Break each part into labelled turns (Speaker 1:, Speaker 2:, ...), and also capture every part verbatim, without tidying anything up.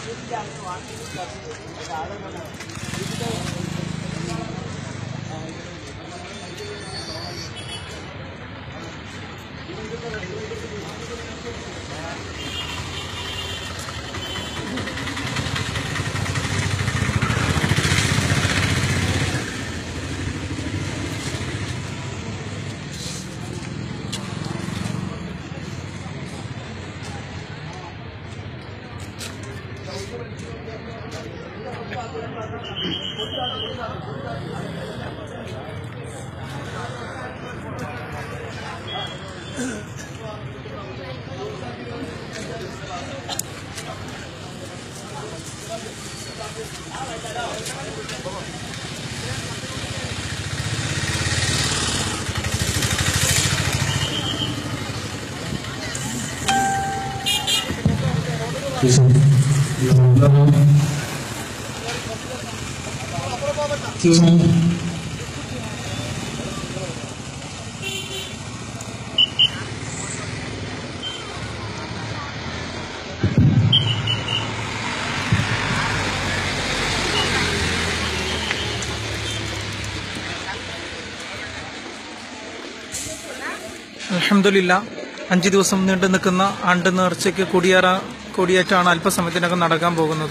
Speaker 1: അൽഹംദുലില്ലാ, അഞ്ച് ദിവസം നീണ്ടു നിൽക്കുന്ന ആണ്ട് നേർച്ചയ്ക്ക് കൊടിയേറ കൊടിയേറ്റാണ് അല്പസമയത്തിനകം നടക്കാൻ പോകുന്നത്.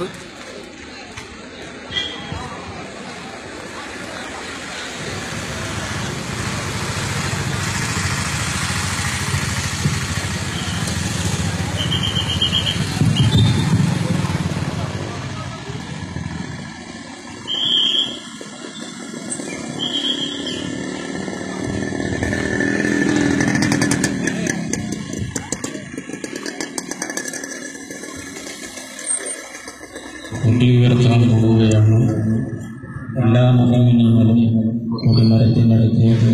Speaker 2: ഉയർത്താൻ പോവുകയാണ്. എല്ലാ മതവിനങ്ങളും ഒരു മരത്തിനടുത്തേക്ക്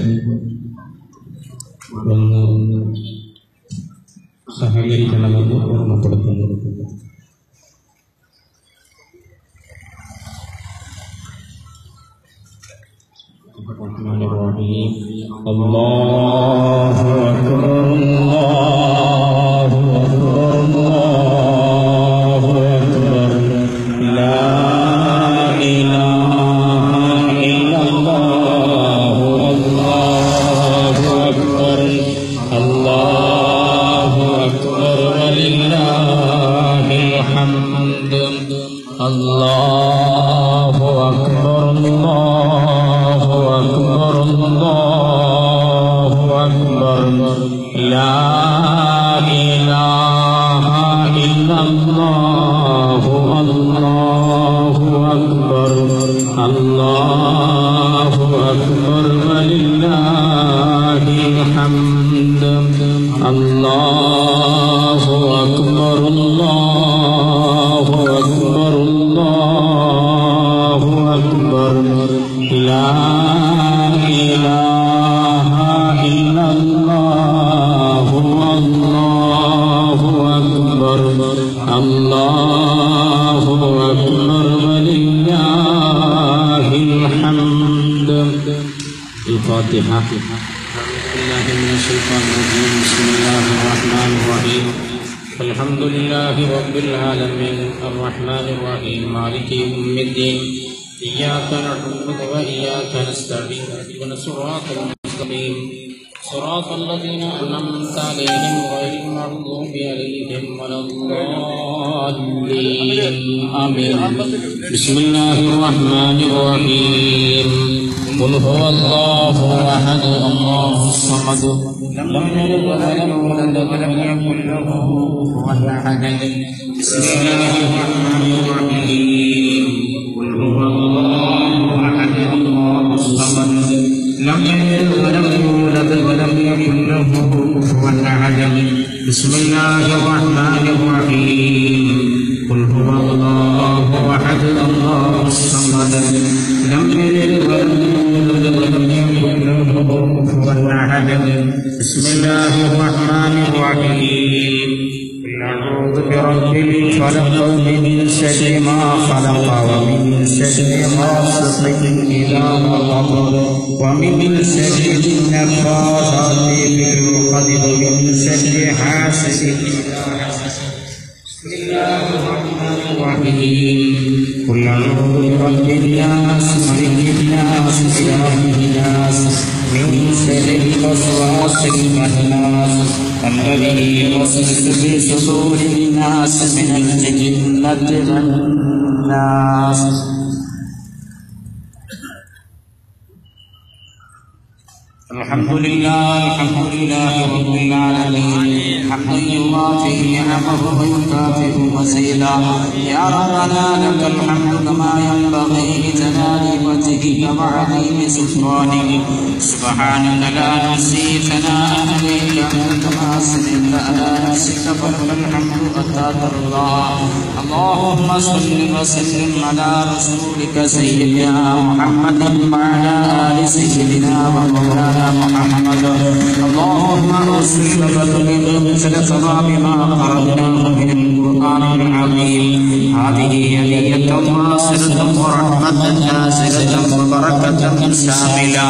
Speaker 2: വന്ന് സഹകരിക്കണമെന്ന് ഓർമ്മപ്പെടുത്തുന്നു. അല്ലാഹു അക്ബർ അല്ലാഹു അക്ബർ അല്ലാഹു അക്ബർ ലാ ഇലാഹ ഇല്ലല്ലാഹു അല്ലാഹു അക്ബർ അല്ലാഹു അക്ബർ വലില്ലാഹിൽ ഹംദ് അല്ലാഹു അക്ബർ അല്ലാഹു അക്ബർ അല്ലാഹു അക്ബർ ലാ ഇലാഹ ഇല്ലല്ലാഹു അല്ലാഹു അക്ബർ അല്ലാഹു അക്ബർ വലില്ലാഹിൽ ഹംദ് അല്ലാഹു അക്ബർ അല്ലാഹു അക്ബർ അല്ലാഹു അക്ബർ ലാ ഇലാഹ ഇല്ലല്ലാഹു അല്ലാഹു അക്ബർ അല്ലാഹു അക്ബർ വലില്ലാഹിൽ ഹംദ്. الفاتحة. أعوذ بالله من الشيطان الرجيم. بسم الله الرحمن الرحيم. الحمد لله رب العالمين الرحمن الرحيم مالك يوم الدين إياك نعبد وإياك نستعين اهدنا الصراط المستقيم صراط الذين أنعمت عليهم غير المغضوب عليهم ولا الضالين آمين. بسم الله الرحمن الرحيم. قل هو الله أحد الله الصمد لم يلد ولم يولد ولم يكن له كفوا أحد. بسم الله الرحمن الرحيم. قل هو الله أحد الله الصمد لم يلد ولم يولد ولم يكن له كفوا أحد. بسم الله الرحمن الرحيم. قل هو الله أحد الله الصمد لم يلد ولم يولد ولم يكن له كفوا أحد. بسم الله الرحمن الرحيم. أعوذ برب الفلق من شر ما خلق ومن شر غاسق إذا وقب ومن شر النفاثات في العقد ومن شر حاسد إذا حسد. بسم الله الرحمن الرحيم قل أعوذ برب الناس ملك الناس إله الناس من شر الوسواس الخناس الذي يوسوس في صدور الناس من الجنة والناس. الحمد لله الحمد لله رب العالمين حمدا يوافي نعمه ويكافئ مزيدا. يا ربنا لك الحمد كما ينبغي لجلال وجهك وعظيم سلطانك. سبحانك لا نحصي ثناء عليك انت كما اثنيت على نفسك فلك الحمد حتى ترضى. اللهم صل وسلم على رسولك سيدنا محمد وعلى ال سيدنا ومولانا محمد. اللهم ارسل وبلغ مثل ثواب ما قرأناه من القرآن العظيم. هذه هدية واصلة ورحمة نازلة وبركة شاملة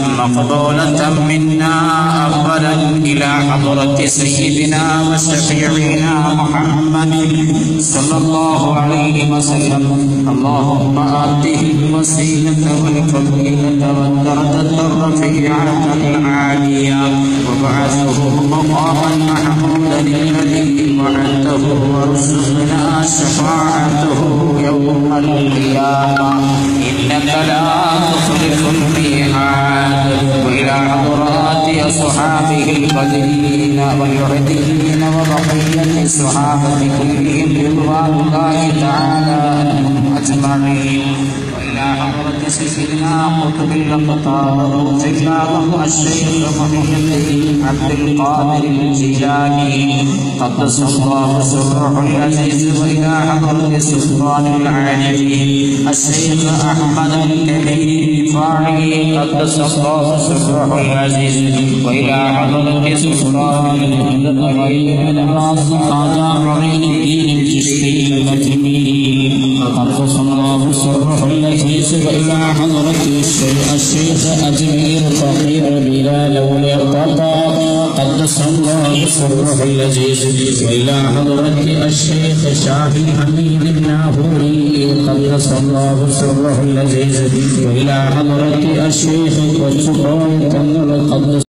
Speaker 2: مقبولة منا أولا إلى حضرة سيدنا وشفيعنا محمد صلى الله عليه وسلم. اللهم آته الوسيلة والفضيلة والدرجة الرفيعة العالية وبعثه مقاما محمودا الذي وعدته وارزقنا شفاعته يوم القيامة إنك لا تخلف الميعاد. وإلى حضرات أصحابه البدرين والعديين وبقية الصحابة كلهم رضوان الله تعالى عنهم أجمعين. وإلى حضرة سيدنا قطب الأقطار غوث الله الشيخ محي الدين عبد القادر الجيلاني قدس الله سره العزيز. وإلى حضرة سلطان العارفين الشيخ أحمد الكبير الرفاعي قدس الله سره العزيز. وإلى حضرة سلطان الغريب خواجة معين الدين الجشتي المتميم قدس الله سره العزيز. وإلى حضرة الشيخ أجمير فقير بلال والارتقى قدس الله سره العزيز. وإلى حضرة الشيخ شافي حميد الناهوري قدس الله سره العزيز. وإلى حضرة الشيخ قدس